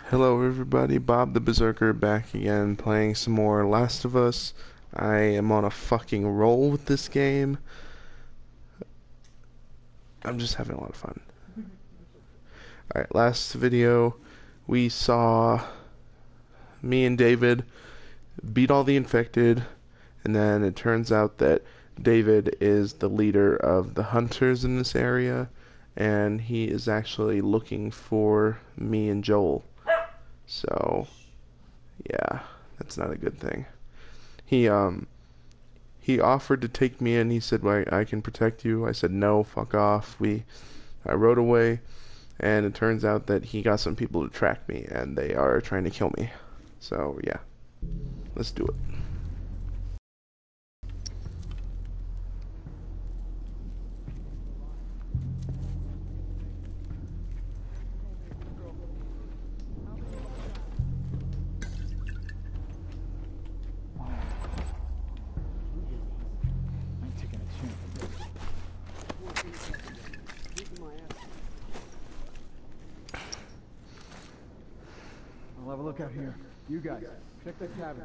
Hello everybody, Bob the Berserker back again playing some more Last of Us. I am on a fucking roll with this game. I'm just having a lot of fun. Alright, last video we saw me and David beat all the infected, and then it turns out that David is the leader of the hunters in this area, and he is actually looking for me and Joel. So, yeah, that's not a good thing. He offered to take me in. He said, well, I can protect you. I said, no, fuck off. I rode away, and it turns out that he got some people to track me, and they are trying to kill me. So, yeah, let's do it. I'll have a look out here. You guys, check the cabin.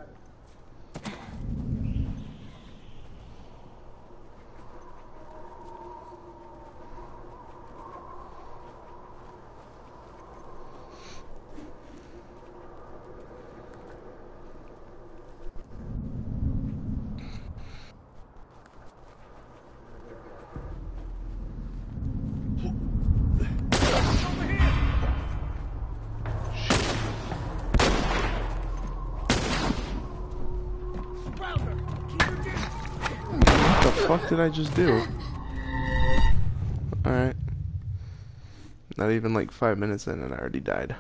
What the fuck did I just do? Alright. Not even like 5 minutes in and I already died.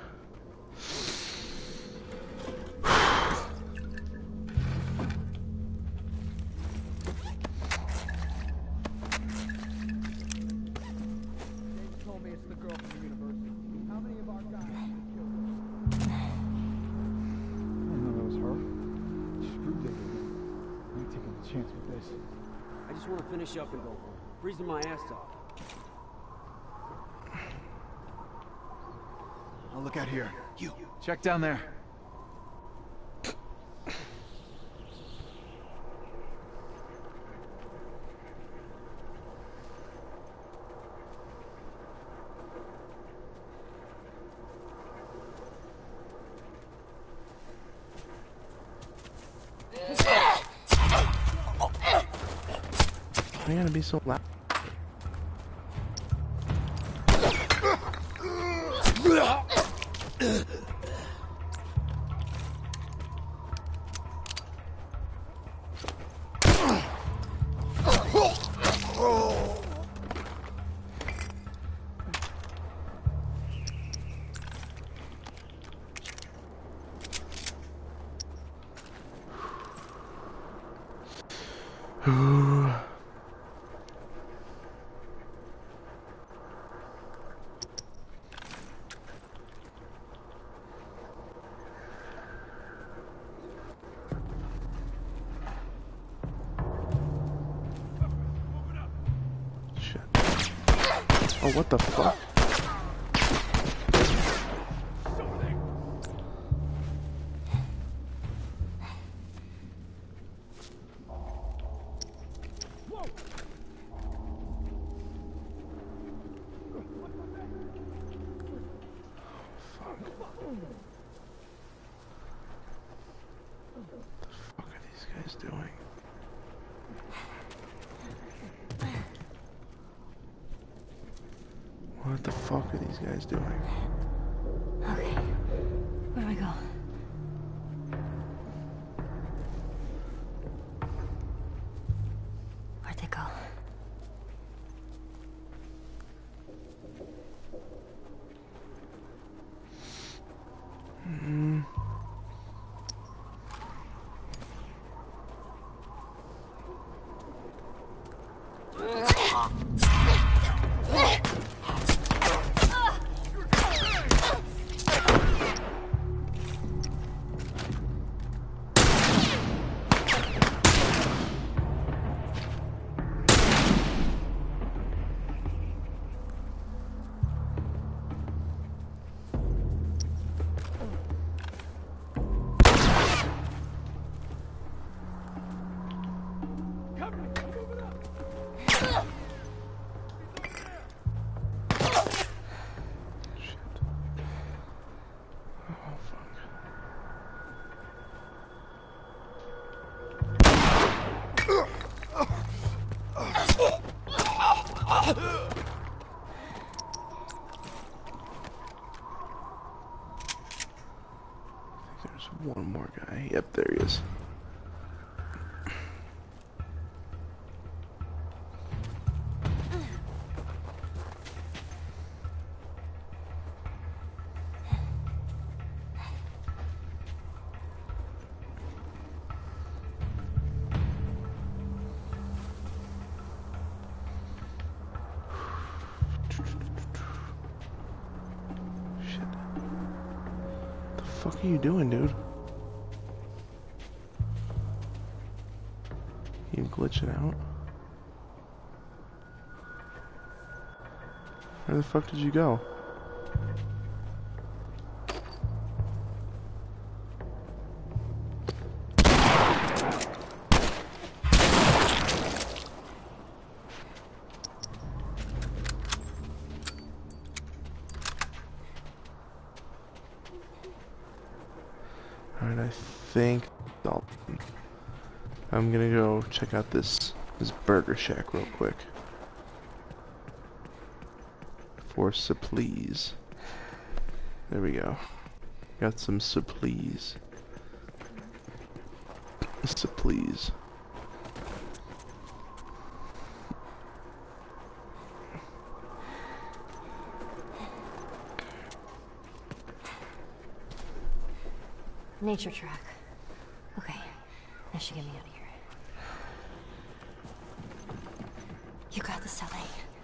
I just want to finish up and go home. Freezing my ass off. I'll look out here. You, check down there. Why are you gonna be so loud? Shit. Oh, what the fuck? What are these guys doing? What the fuck are these guys doing? Okay, where do I go? Where'd they go? There's one more guy. Yep, there he is. What are you doing, dude? You glitching out? Where the fuck did you go? Alright, I think I'm gonna go check out this Burger Shack real quick. For supplies. There we go. Got some supplies. Supplies. Nature track. Okay, that should get me out of here. You got this, Sally.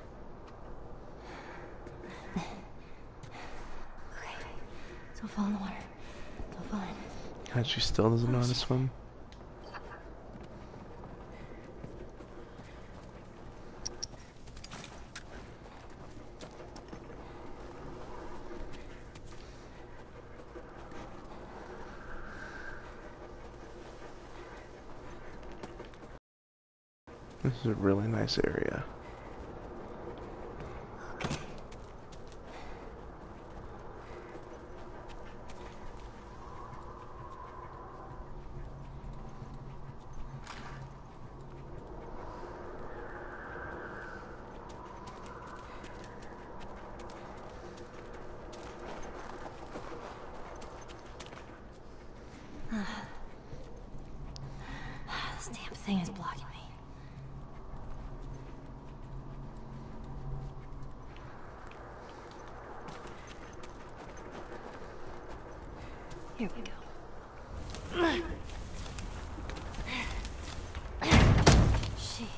Okay, don't fall in the water. Don't fall in. God, she still doesn't know how to swim. This is a really nice area. This damn thing is blocking me. Here we go. Jeez.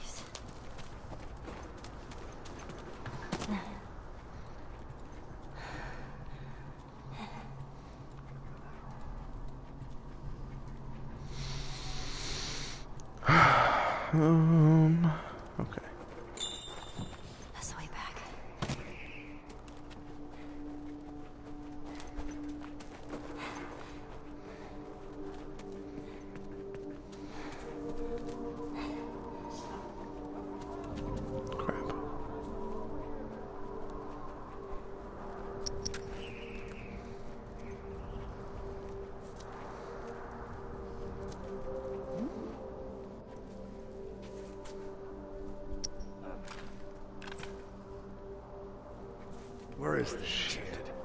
Okay. That's the way back. Crap. Where is this shit?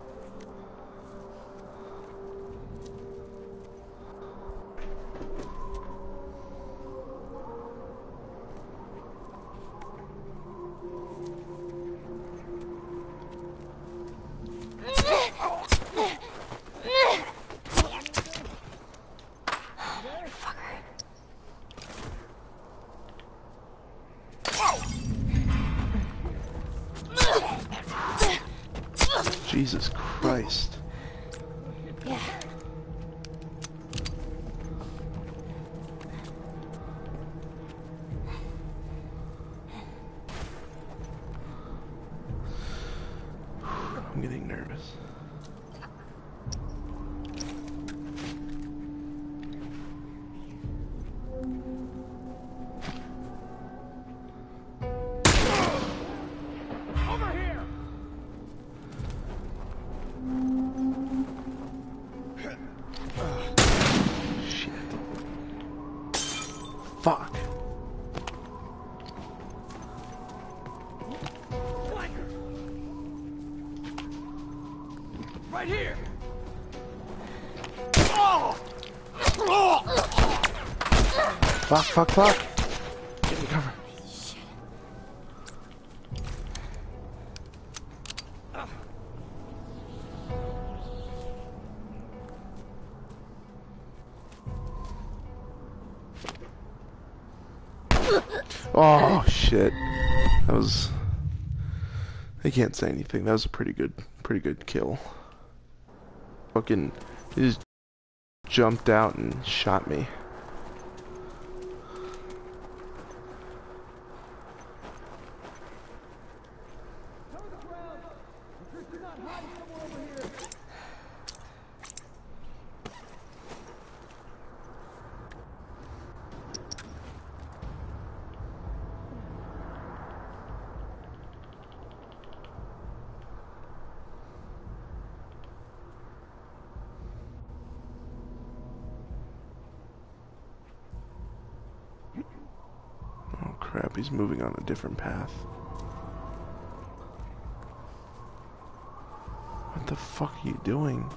Jesus Christ. Yeah. I'm getting nervous. Over here! Fuck, fuck, fuck! Get me cover. Oh shit. That was... I can't say anything. That was a pretty good kill. Fucking... He just jumped out and shot me. Oh crap, he's moving on a different path. What the fuck are you doing?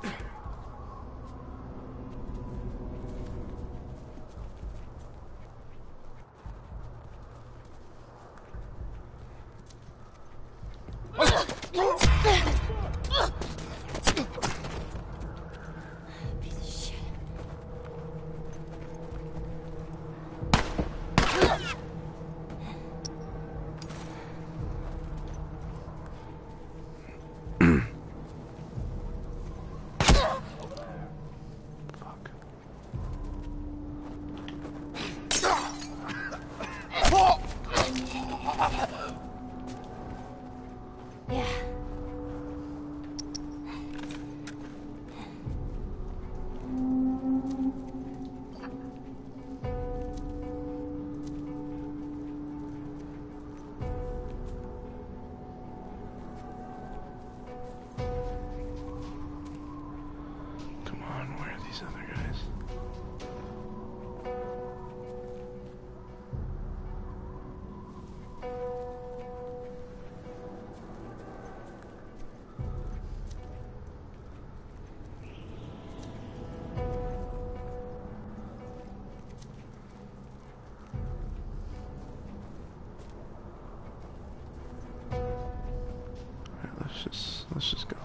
Let's just go.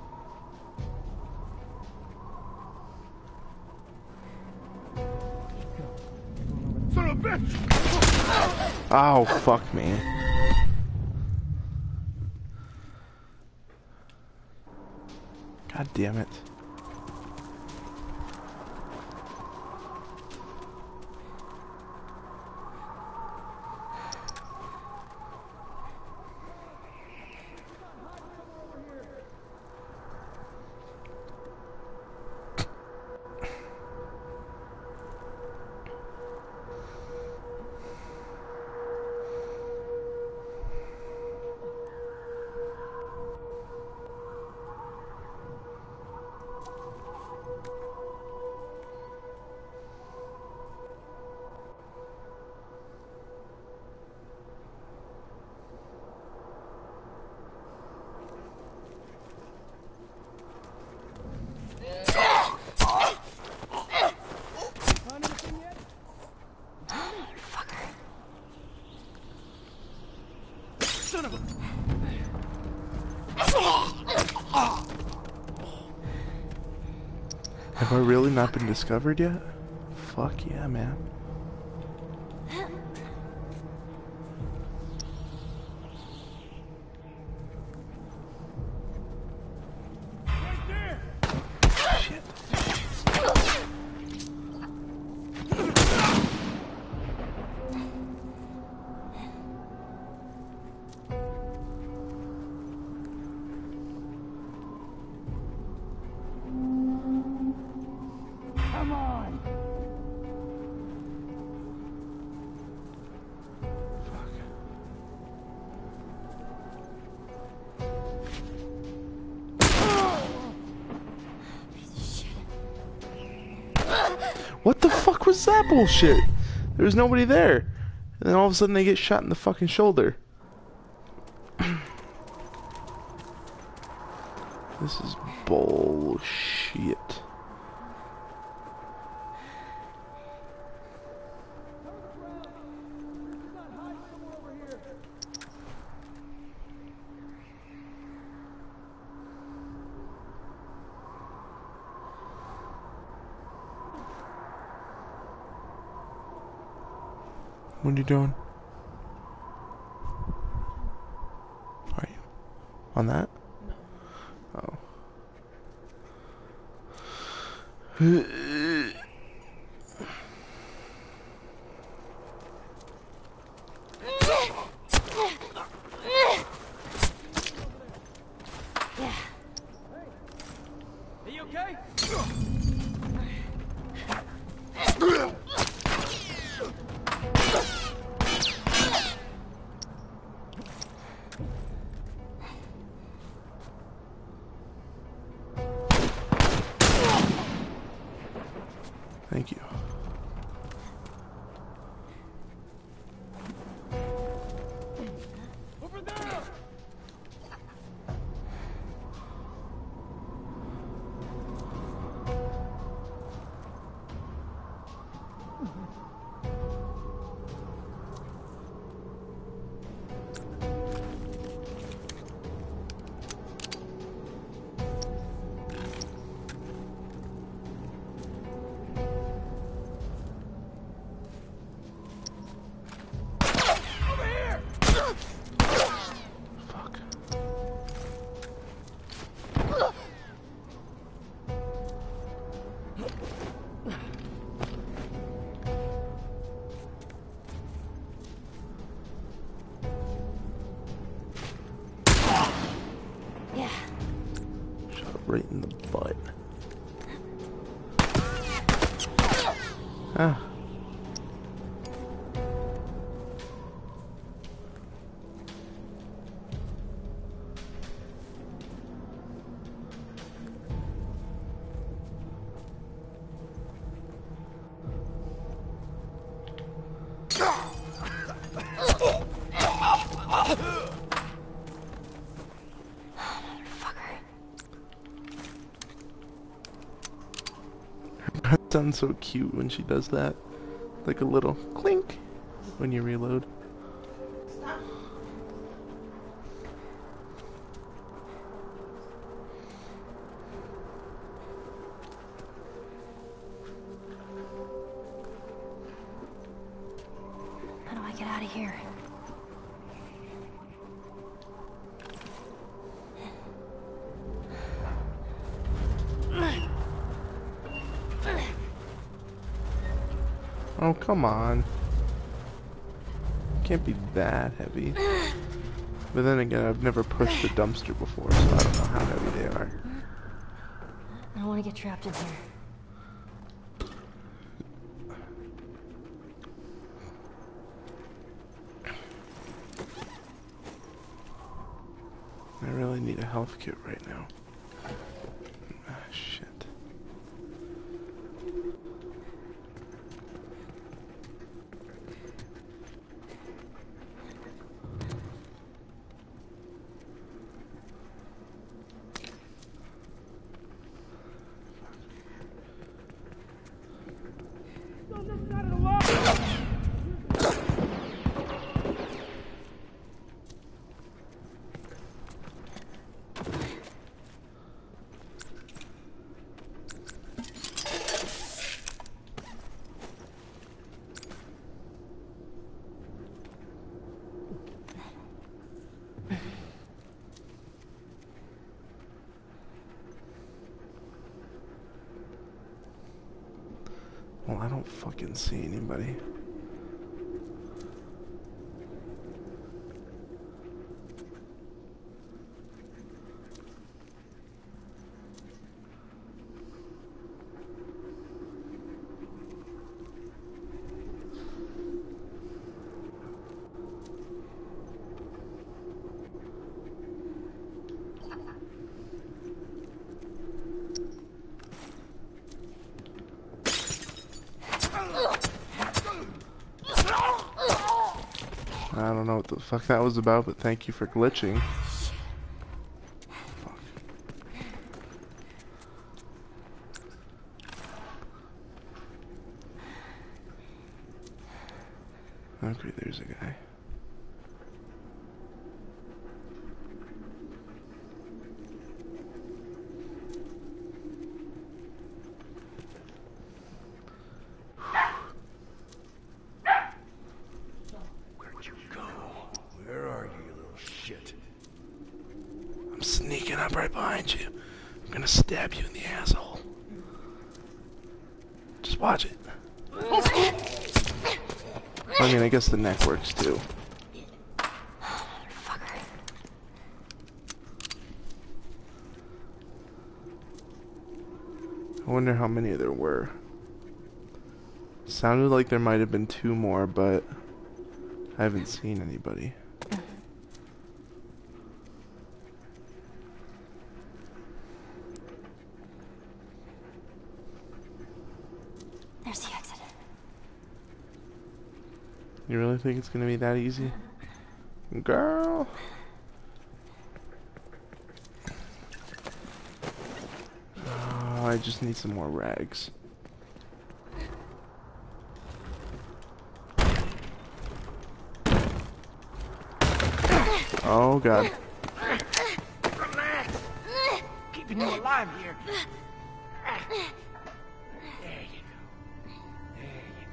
Son of a bitch! Oh, fuck me. God damn it. Have I really not been discovered yet? Fuck yeah, man. Shit. Come on! What the fuck was that bullshit? There was nobody there. And then all of a sudden they get shot in the fucking shoulder. This is bullshit. What are you doing? Are you on that? No. Oh. Are you okay? Thank you. Over there! Fuck. Yeah. Shot right in the butt. Ah. Motherfucker. That sounds so cute when she does that. Like a little clink when you reload. How do I get out of here? Oh, come on. Can't be that heavy. But then again, I've never pushed a dumpster before, so I don't know how heavy they are. I don't want to get trapped in here. I really need a health kit right now. Ah, shit. Well, I don't fucking see anybody. I don't know what the fuck that was about, but thank you for glitching. Fuck. Okay, there's a guy. stab you in the asshole. Just watch it. I mean, I guess the neck works too. Fucker. I wonder how many there were. Sounded like there might have been 2 more, but I haven't seen anybody. There's the exit. You really think it's gonna be that easy? Girl! Oh, I just need some more rags. Oh god. Relax. Keeping you alive here. There you go. There you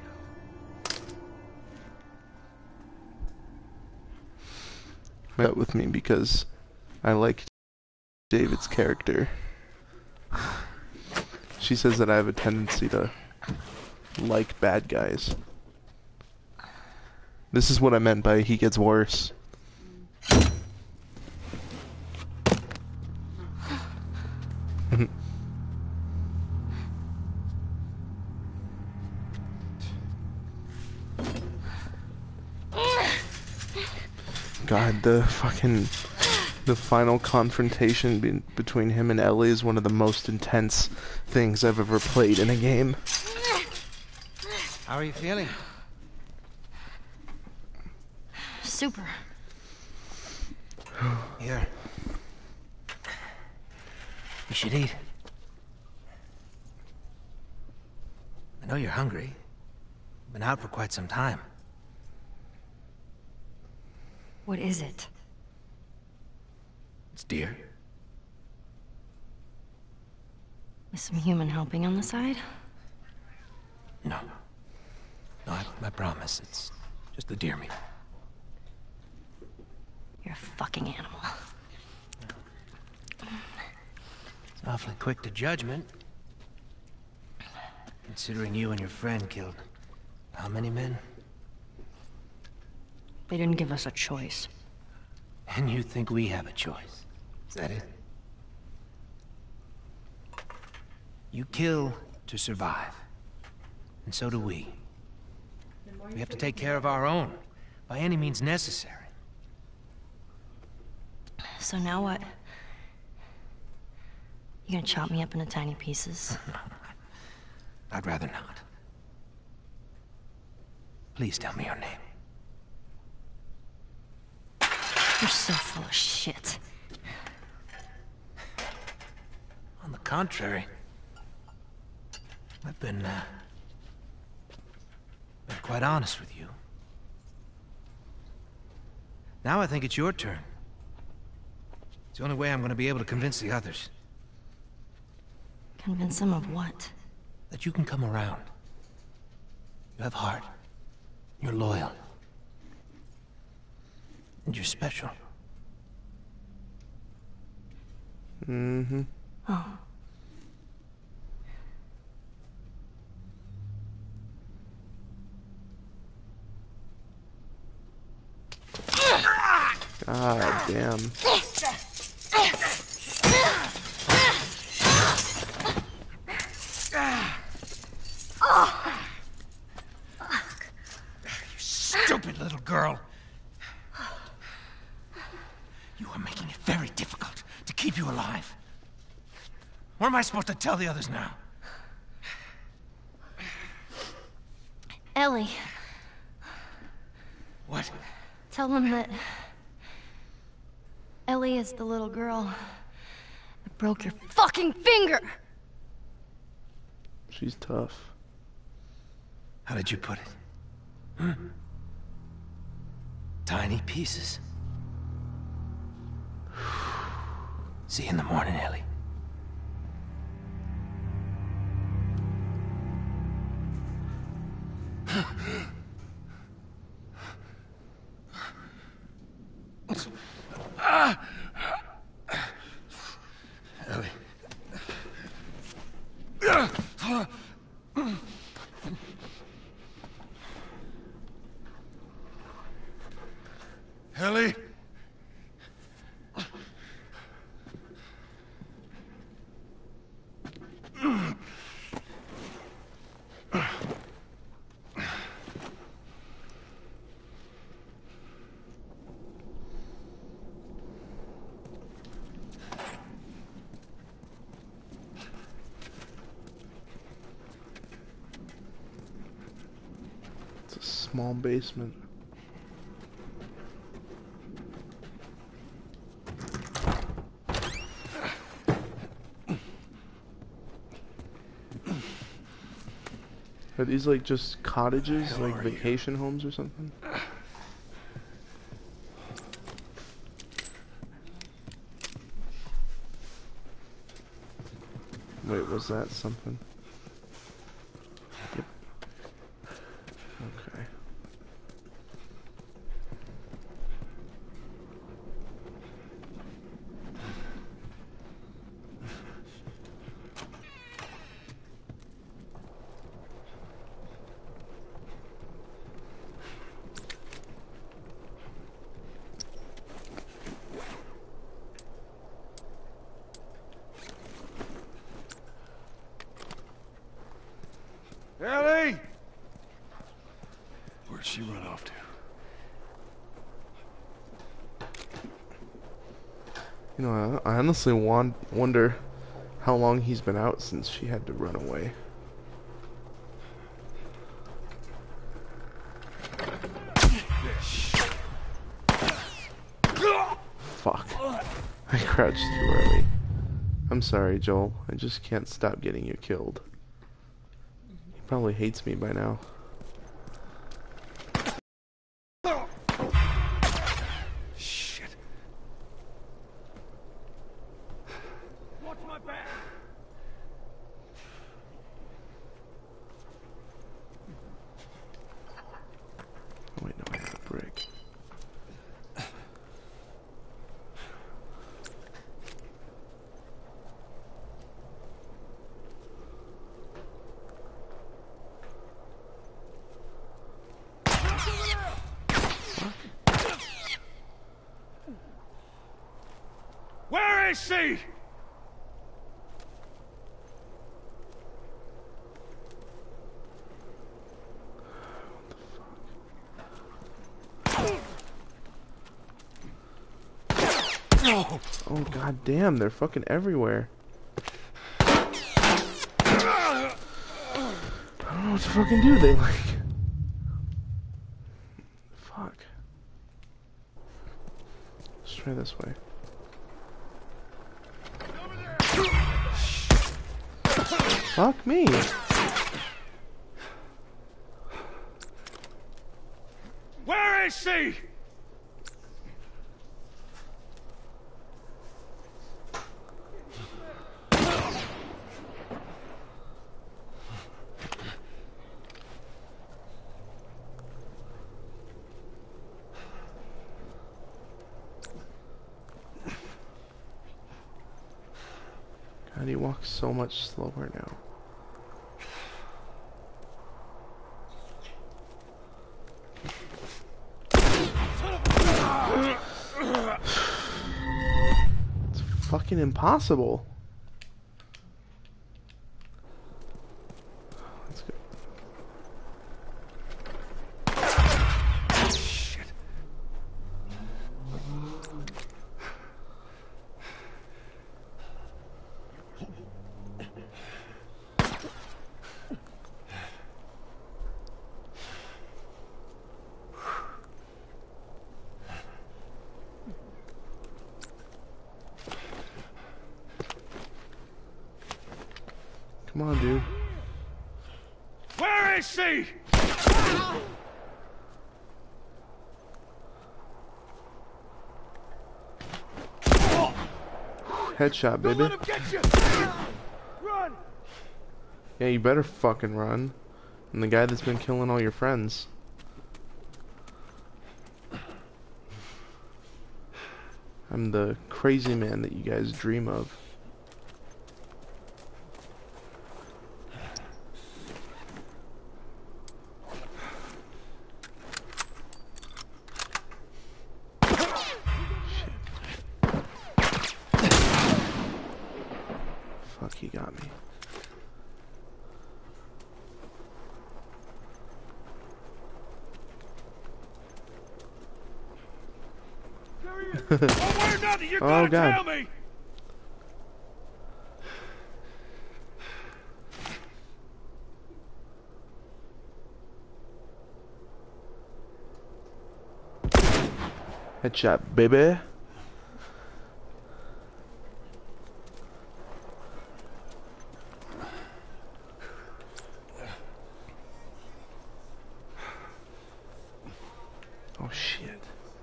go. Met with me because I like David's character. She says that I have a tendency to like bad guys. This is what I meant by he gets worse. God, the final confrontation between him and Ellie is one of the most intense things I've ever played in a game. How are you feeling? Super. Here. You should eat. I know you're hungry. Been out for quite some time. What is it? It's deer. With some human helping on the side? No. No, I promise. It's just the deer meat. You're a fucking animal. It's awfully quick to judgment. Considering you and your friend killed how many men? They didn't give us a choice. And you think we have a choice? Is that it? You kill to survive. And so do we. We have to take care of our own, by any means necessary. So now what? You gonna chop me up into tiny pieces? I'd rather not. Please tell me your name. You're so full of shit. On the contrary, I've been quite honest with you. Now I think it's your turn. It's the only way I'm going to be able to convince the others Convince them of what? that you can come around. You have heart. You're loyal. And you're special. Mm-hmm. Oh. God damn. Stupid little girl. You are making it very difficult to keep you alive. What am I supposed to tell the others now? Ellie, What? tell them that Ellie is the little girl that broke your fucking finger! She's tough. How did you put it? Hmm? Tiny pieces. See you in the morning, Ellie. Ellie. Ellie? It's a small basement. Are these like just cottages, like vacation homes or something? Wait, was that something? Yep. Okay. Ellie! Where'd she run off to? You know, I honestly wonder how long he's been out since she had to run away. Fuck. I crouched too early. I'm sorry, Joel. I just can't stop getting you killed. He probably hates me by now. Shit. Watch my back! Oh wait, no, I have a brick. Where is she? Oh god damn, they're fucking everywhere. I don't know what to fucking do, they like... Fuck. Let's try this way. Fuck me! Where is she? God, he walks so much slower now. It's fucking impossible. Let's go. Shit. Come on, dude. Where is she? Headshot, Don't baby. let him get you! Run! Yeah, you better fucking run. I'm the guy that's been killing all your friends. I'm the crazy man that you guys dream of. One way or another, you're Oh, gonna God. tell me! Headshot, baby. Oh shit.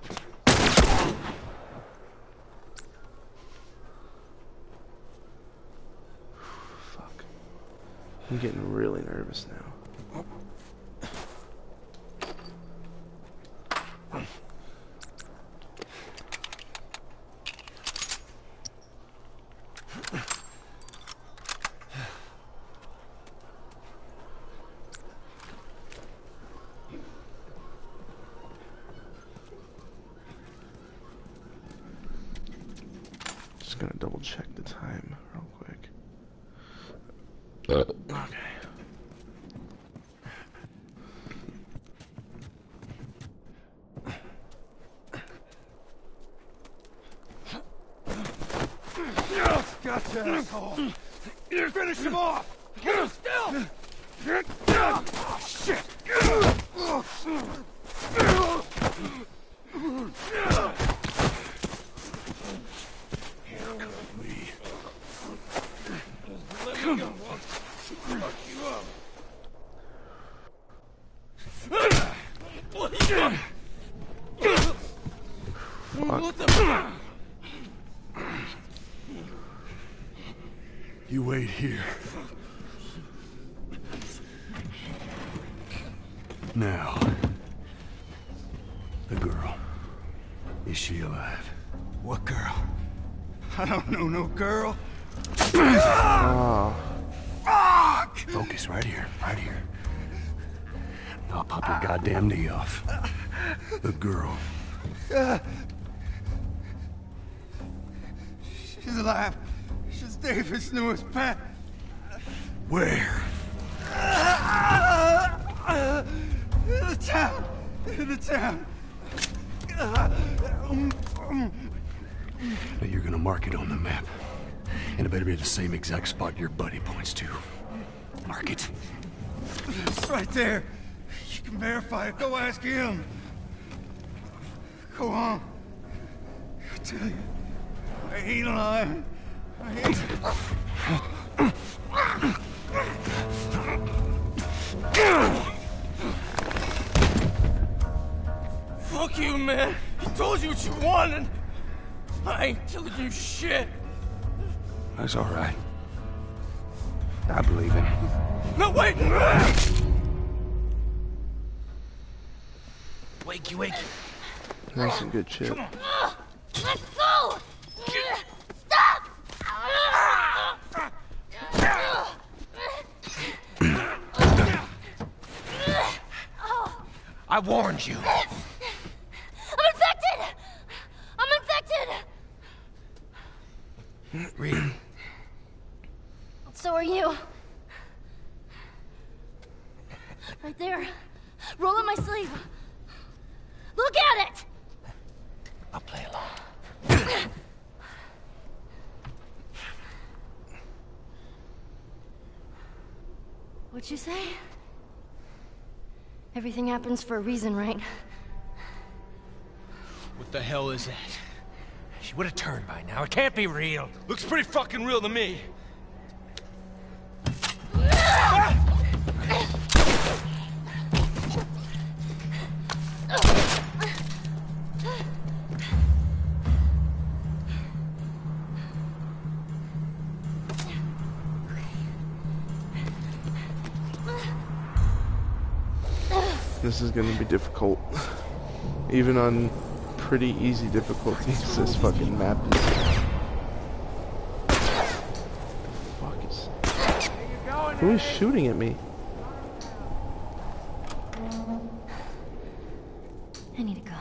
Fuck. I'm getting really nervous now. Just gonna double check the time real quick. Okay. Gotcha, asshole! Finish him off! Get him still! Oh, shit! Let me go. Fuck you up. What the fuck? You wait here. Now, the girl. Is she alive? What girl? I don't know no girl. Oh, Focus right here, right here. I'll pop your goddamn knee off. The girl. She's alive. She's David's newest pet. Where? In the town. In the town. Now you're gonna mark it on the map. And it better be at the same exact spot your buddy points to. Mark it. It's right there. You can verify it. Go ask him. Go on. I tell you, I ain't lying. I ain't. Fuck you, man. He told you what you wanted. I ain't telling you shit. That's all right. I believe him. No, wait! Wakey, wakey. that's some good shit. Let's go! Stop! I warned you. I'm infected! I'm infected! Really? So are you. Right there. Roll up my sleeve. Look at it! I'll play along. What'd you say? Everything happens for a reason, right? What the hell is that? She would have turned by now. It can't be real. Looks pretty fucking real to me. This is gonna be difficult. Even on pretty easy difficulties, this fucking map is... What the fuck is... Who is shooting at me? I need a gun.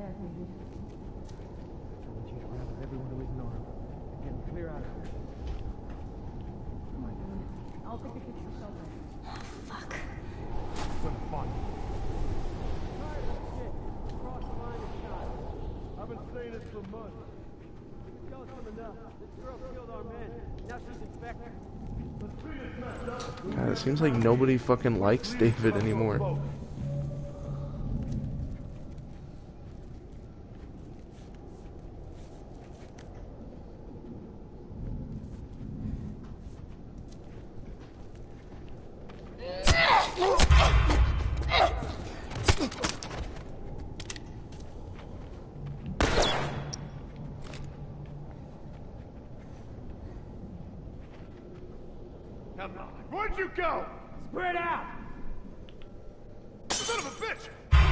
want you to round up everyone who isn't armed. Get them clear out of here. Come on, Dylan. I'll take the kids to shelter. Fuck. It's gonna be fun. Tired of this shit. Cross the line and shot. I've been saying this for months. You tell us enough. This girl killed our man. Now she's infected. God, it seems like nobody fucking likes David anymore. Come on. Where'd you go? Spread out! Son of a bitch!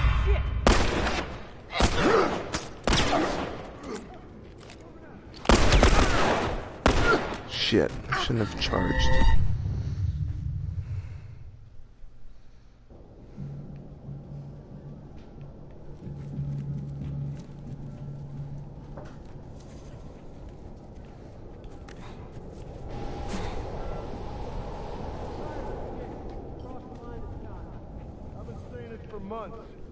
Shit, I shouldn't have charged. I've been saying it for months.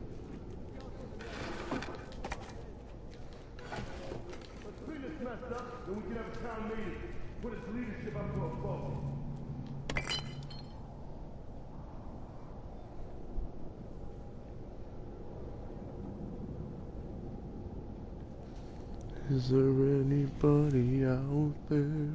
Let's clean this mess up, then we can have a town meeting. Put his leadership up to a vote. Is there anybody out there?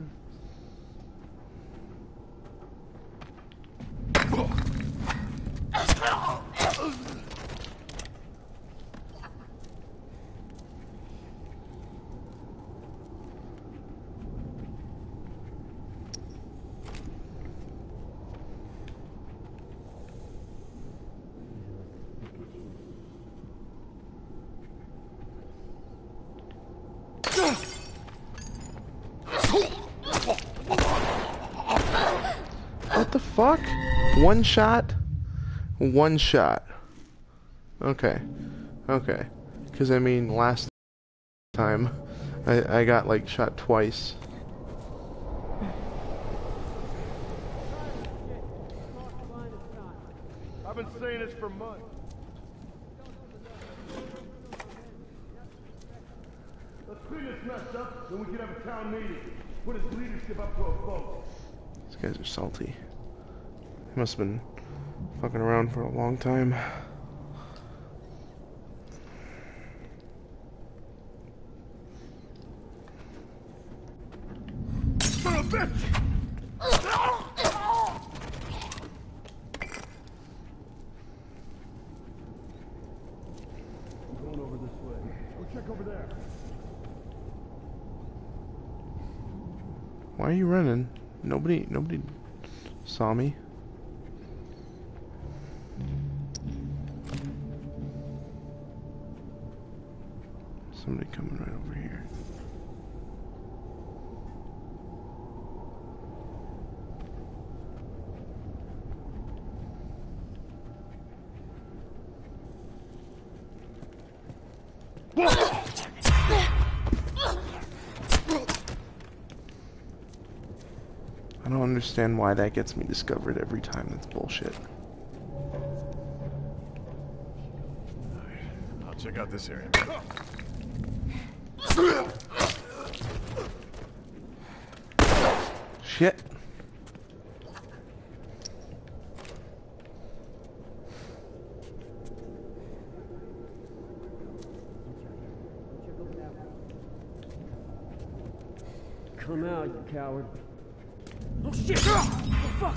What the fuck? One shot? One shot. Okay. Okay. Because, I mean, last time, I got, like, shot twice. I've been saying this for months. Let's clean this mess up, then we can have a town meeting. Put his leadership up to a vote. These guys are salty. They must have been fucking around for a long time. Son of a bitch! I'm going over this way. Go check over there. Why are you running? Nobody saw me. Somebody coming right over here. I don't understand why that gets me discovered every time. That's bullshit. I'll check out this area. Shit. Come out, you coward. Oh shit! Oh fuck!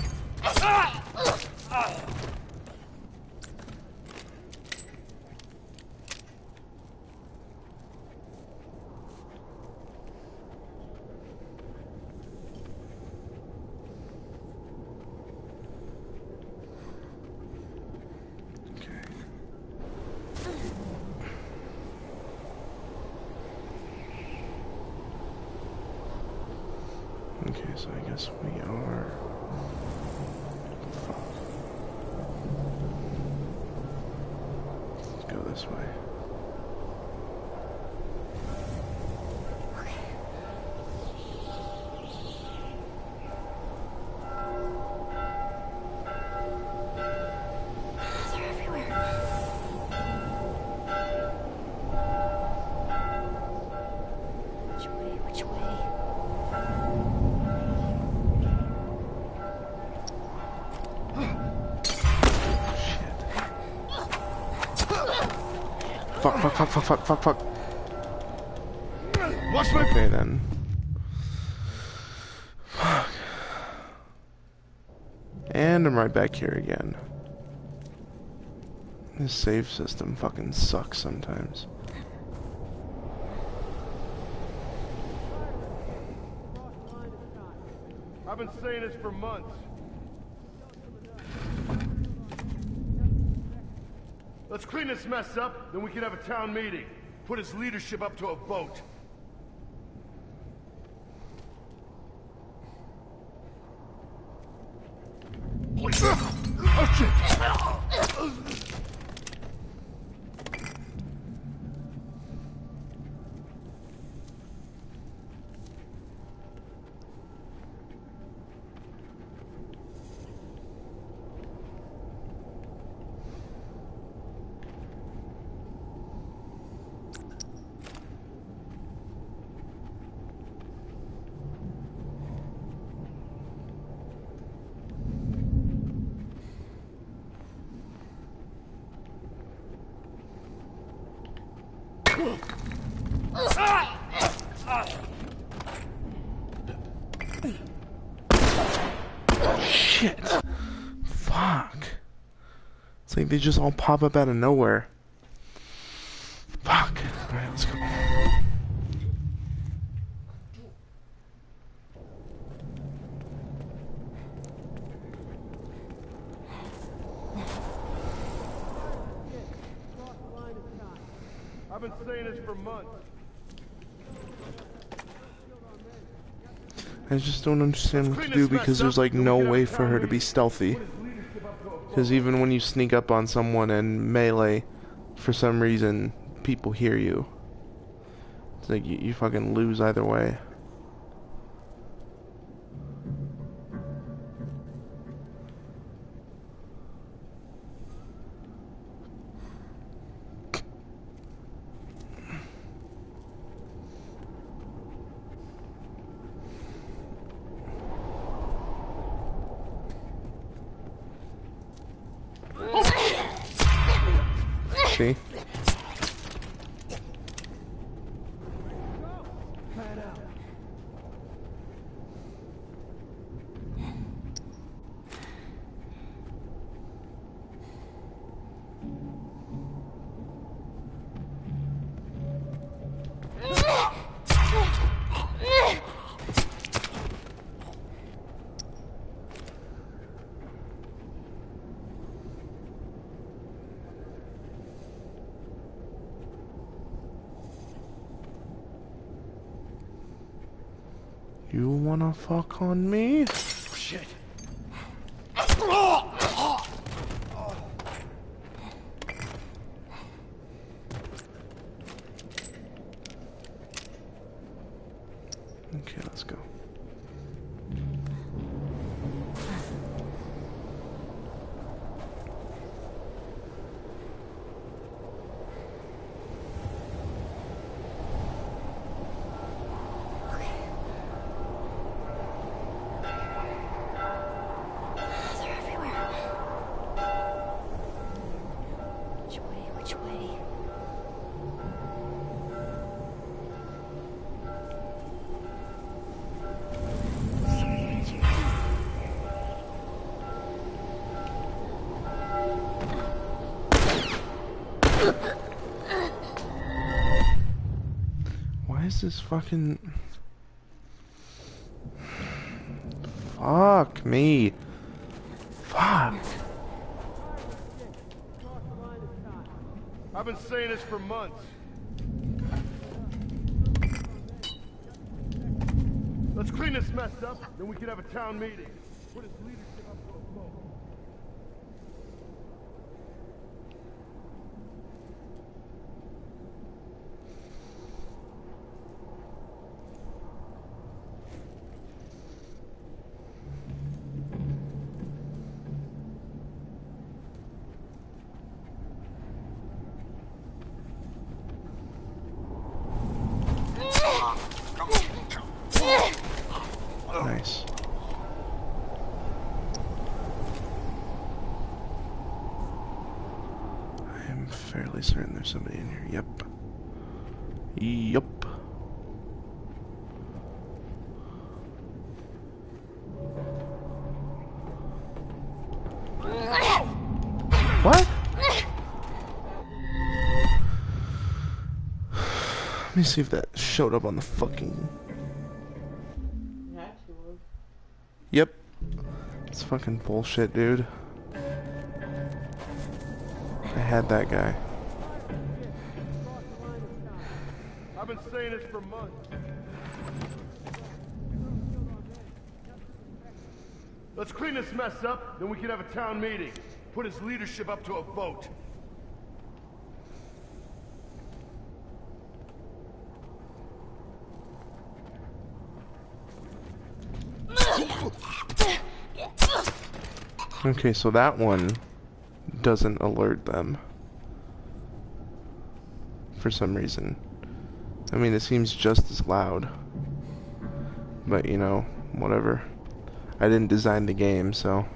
Okay, so I guess we are... Fuck. Let's go this way. fuck, fuck, fuck, fuck, fuck, fuck, fuck. Watch my... Okay, then. Fuck. And I'm right back here again. This save system fucking sucks sometimes. I've been saying this for months. Let's clean this mess up, then we can have a town meeting. Put his leadership up to a vote. Oh shit! Shit. Fuck. It's like they just all pop up out of nowhere. Fuck. Alright, let's go. I've been saying this for months. I just don't understand what to do because there's like no way for her to be stealthy. Because even when you sneak up on someone and melee, for some reason, people hear you. It's like you fucking lose either way. See? You wanna fuck on me? Shit. Okay, let's go. They're everywhere. Which way? Which way? Why is this fucking... Fuck me. Fuck. I've been saying this for months. Let's clean this mess up, then we can have a town meeting. Put his leadership up to a vote. Nice. fairly certain there's somebody in here. Yep. Yup. What? Let me see if that showed up on the fucking... Yep. It's fucking bullshit, dude. I had that guy. I've been saying this for months. Let's clean this mess up, then we can have a town meeting. Put his leadership up to a vote. Okay, so that one doesn't alert them for some reason. I mean, it seems just as loud, but you know, whatever. I didn't design the game, so.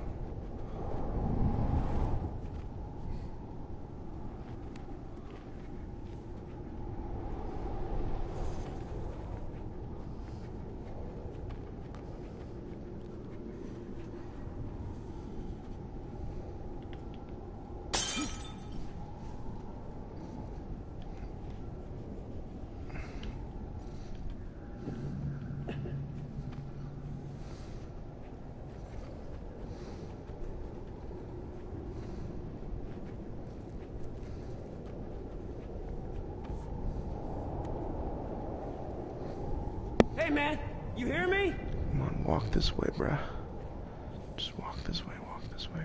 Hey, man, you hear me? Come on, walk this way, bruh. Just walk this way, walk this way.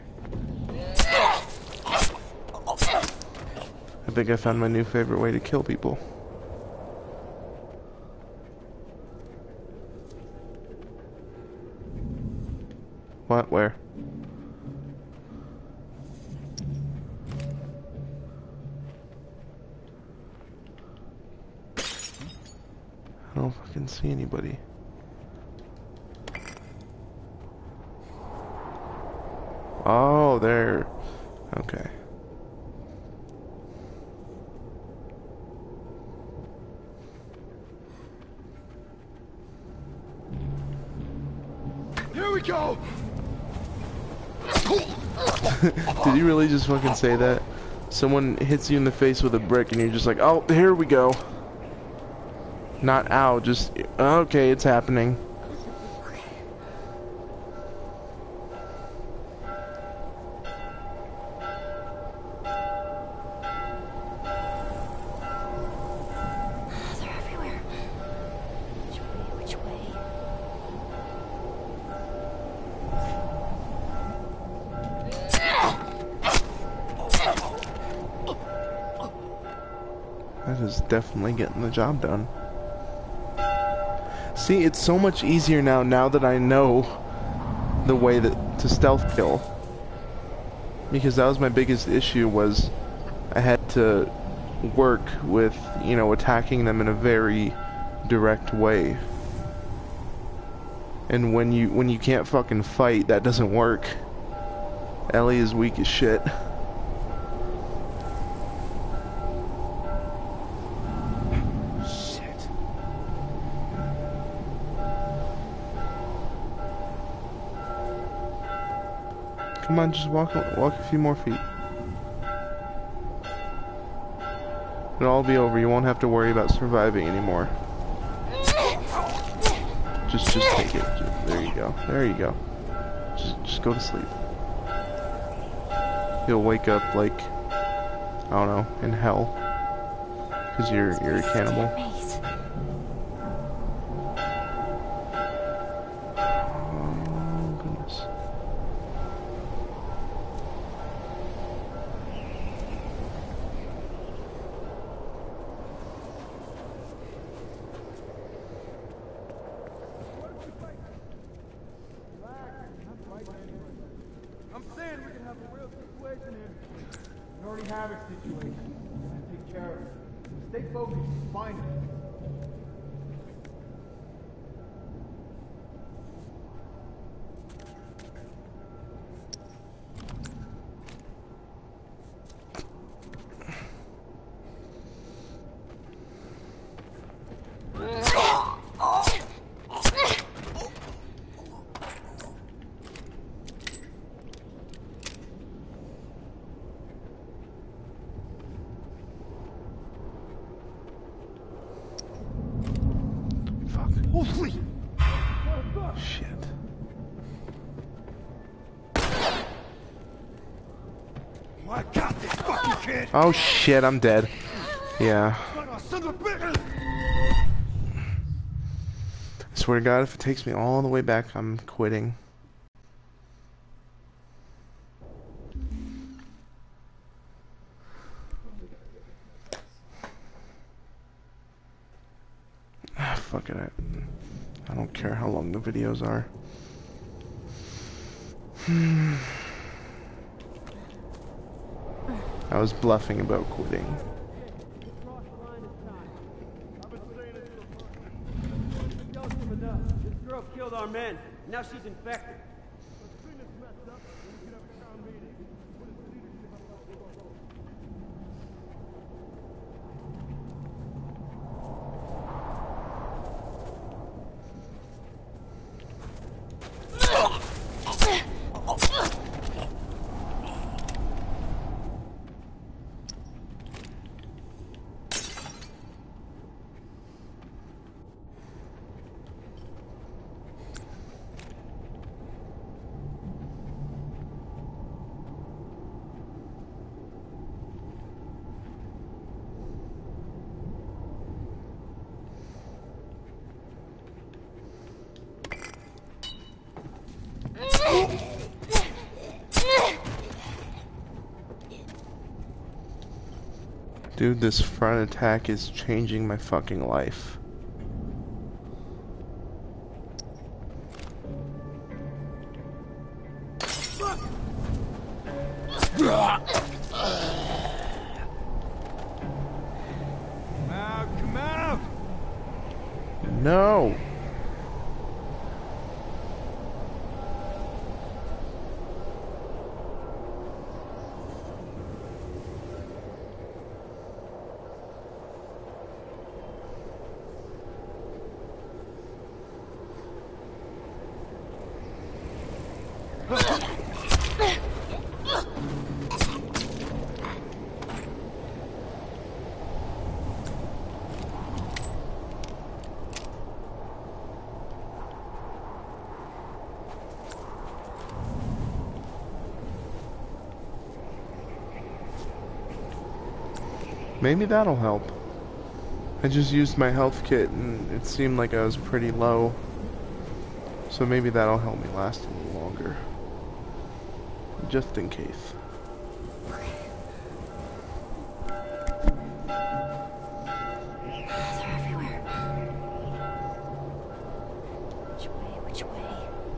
I think I found my new favorite way to kill people. What? Where? I don't fucking see anybody. Oh, there. Okay. Here we go! Did you really just fucking say that? Someone hits you in the face with a brick and you're just like, oh, here we go. Not ow, just, okay, it's happening. They're everywhere. Which way? That is definitely getting the job done. See, it's so much easier now that I know the way that to stealth kill. Because that was my biggest issue, was I had to work with, you know, attacking them in a very direct way. And when you can't fucking fight, that doesn't work. Ellie is weak as shit. Come on, just walk a few more feet. It'll all be over. You won't have to worry about surviving anymore. Just take it. There you go. There you go. Just go to sleep. You'll wake up like, I don't know, in hell, because you're a cannibal. Oh goodness. I'm saying we can have a real situation here. We already have a situation. We're gonna take care of it. Stay focused. Find it. Holy! Shit. I got this fucking kid! Oh shit, I'm dead. Yeah. Son of a bitch! I swear to God, if it takes me all the way back, I'm quitting. Ah, fuck it. I don't care how long the videos are. I was bluffing about quitting. Cross the line is time. I've been saying it for months. The girl's coming up. This girl killed our men. Now she's infected. As soon as messed up, we could have a town meeting. What is the leadership about to go? Dude, this front attack is changing my fucking life. Come out! No! Maybe that'll help. I just used my health kit and it seemed like I was pretty low. So maybe that'll help me last a little longer. Just in case. They're everywhere. Which way? Which way?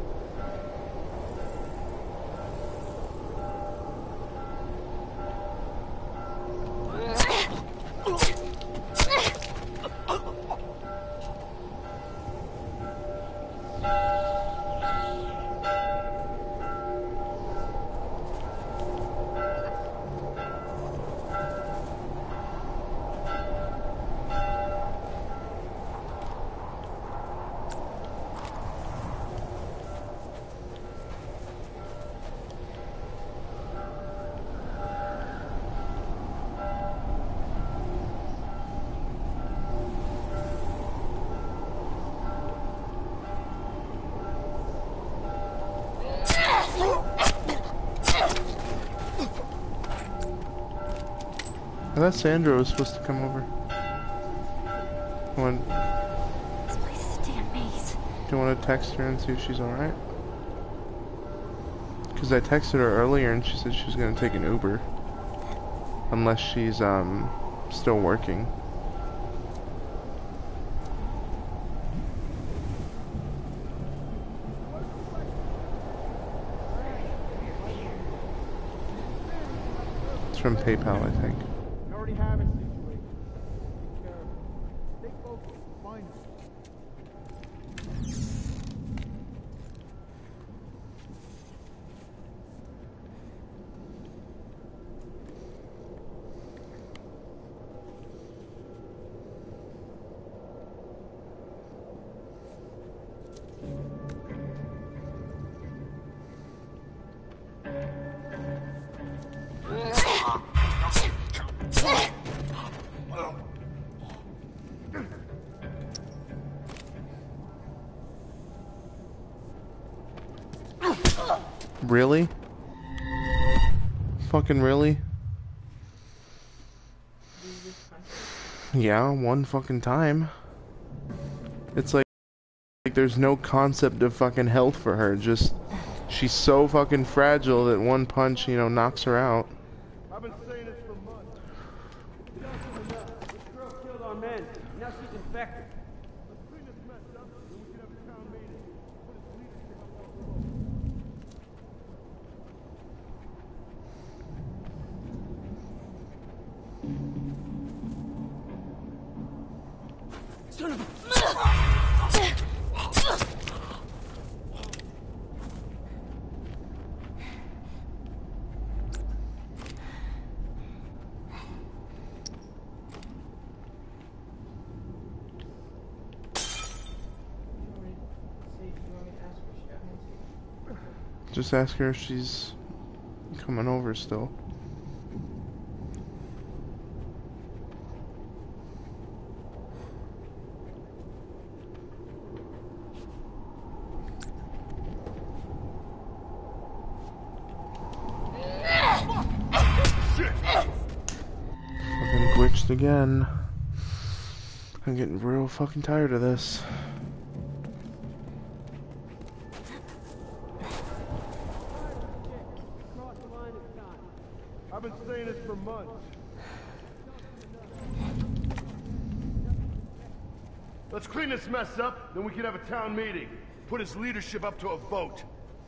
I thought Sandra was supposed to come over. This place is a damn maze. Do you want to text her and see if she's alright? Because I texted her earlier and she said she was going to take an Uber. Unless she's, still working. It's from PayPal, I think. We already have it situated. Take care of it. Stay focused. Find it. Really? Fucking really? Yeah, one fucking time. It's like there's no concept of fucking health for her. Just she's so fucking fragile that one punch, you know, knocks her out. I've been saying this for months. Just enough. This girl killed our men. Now she's infected. Let's clean this mess up, and we can have a town meeting. Put his leadership up on the road. Son of a... Just ask her if she's coming over still. Fucking glitched again. I'm getting real fucking tired of this. Cross the line of time. I've been saying this for months. Let's clean this mess up, then we can have a town meeting. Put his leadership up to a vote.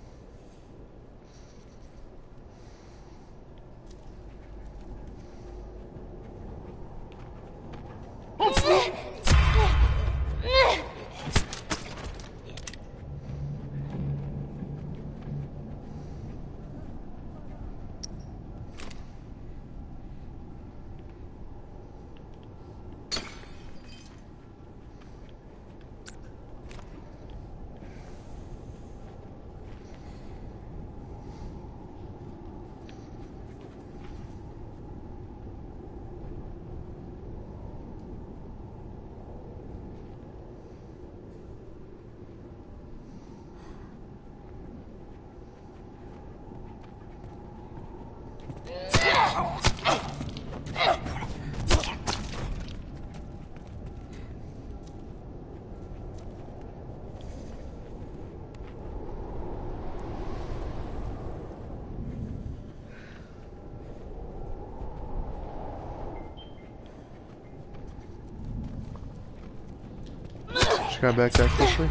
She got back that quickly.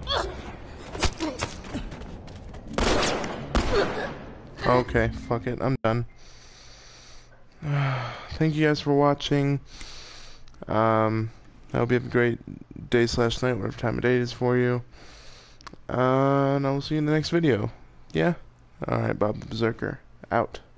Okay, fuck it, I'm done. Thank you guys for watching. I hope you have a great day/night, whatever time of day it is for you. And I will see you in the next video. Yeah? Alright, Bob the Berserker. Out.